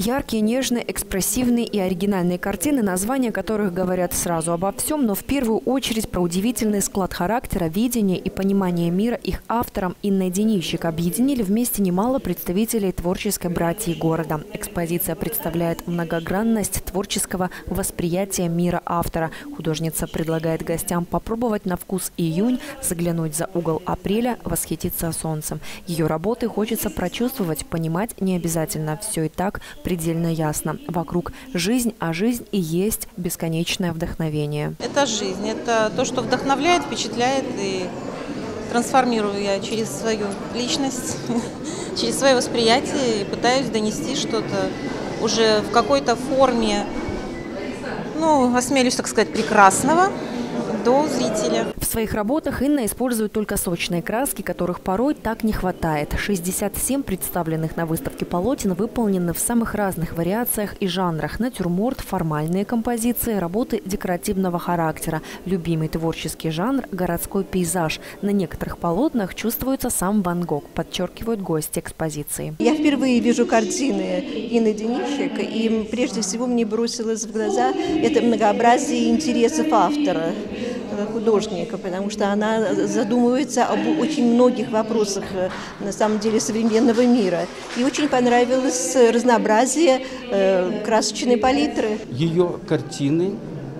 Яркие, нежные, экспрессивные и оригинальные картины, названия которых говорят сразу обо всем, но в первую очередь про удивительный склад характера, видения и понимания мира их автором Инной Денищик объединили вместе немало представителей творческой братьи города. Экспозиция представляет многогранность творческого восприятия мира автора. Художница предлагает гостям попробовать на вкус июнь, заглянуть за угол апреля, восхититься солнцем. Ее работы хочется прочувствовать, понимать не обязательно. Все и так предельно ясно. Вокруг жизнь, а жизнь и есть бесконечное вдохновение. Это жизнь, это то, что вдохновляет, впечатляет, и трансформирую я через свою личность, через свое восприятие и пытаюсь донести что-то уже в какой-то форме, ну, осмелюсь так сказать, прекрасного до зрителя. В своих работах Инна использует только сочные краски, которых порой так не хватает. 67 представленных на выставке полотен выполнены в самых разных вариациях и жанрах. Натюрморт, формальные композиции, работы декоративного характера. Любимый творческий жанр – городской пейзаж. На некоторых полотнах чувствуется сам Ван Гог, подчеркивают гости экспозиции. Я впервые вижу картины Инны Денищик, и прежде всего мне бросилось в глаза это многообразие интересов автора, художника, потому что она задумывается об очень многих вопросах, на самом деле, современного мира. И очень понравилось разнообразие красочной палитры. Ее картины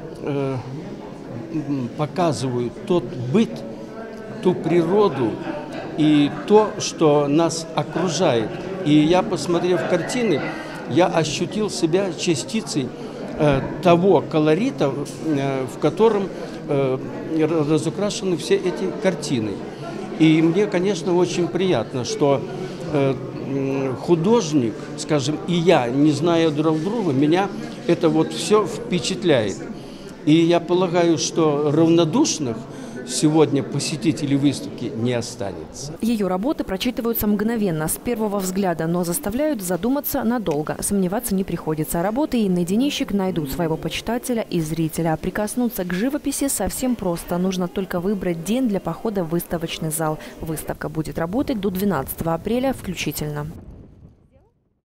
показывают тот быт, ту природу и то, что нас окружает. И я, посмотрев картины, я ощутил себя частицей того колорита, в котором разукрашены все эти картины. И мне, конечно, очень приятно, что художник, скажем, и я, не зная друг друга, меня это вот все впечатляет. И я полагаю, что равнодушных сегодня посетителей выставки не останется. Ее работы прочитываются мгновенно, с первого взгляда, но заставляют задуматься надолго. Сомневаться не приходится. Работы Инны Денищик найдут своего почитателя и зрителя. Прикоснуться к живописи совсем просто. Нужно только выбрать день для похода в выставочный зал. Выставка будет работать до 12 апреля включительно.